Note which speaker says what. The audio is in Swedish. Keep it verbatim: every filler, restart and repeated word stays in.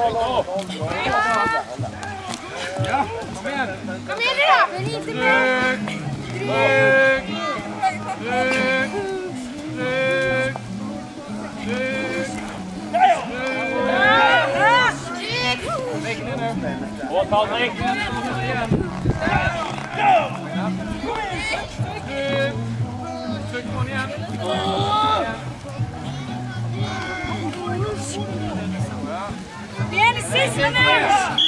Speaker 1: Ja, kom igen.
Speaker 2: Kom igen nu då! Men inte med!
Speaker 1: Tryck! Tryck! Tryck! Tryck! Åtalning! Tryck på den igen.
Speaker 2: Vi är det sista nu!